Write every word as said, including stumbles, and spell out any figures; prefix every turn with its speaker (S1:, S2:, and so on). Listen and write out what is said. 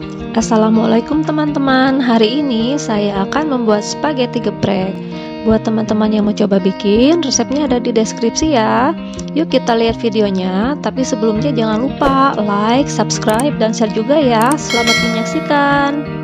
S1: Assalamualaikum teman-teman. Hari ini saya akan membuat spaghetti geprek. Buat teman-teman yang mau coba bikin, resepnya ada di deskripsi ya. Yuk kita lihat videonya, tapi sebelumnya jangan lupa like, subscribe, dan share juga ya. Selamat menyaksikan.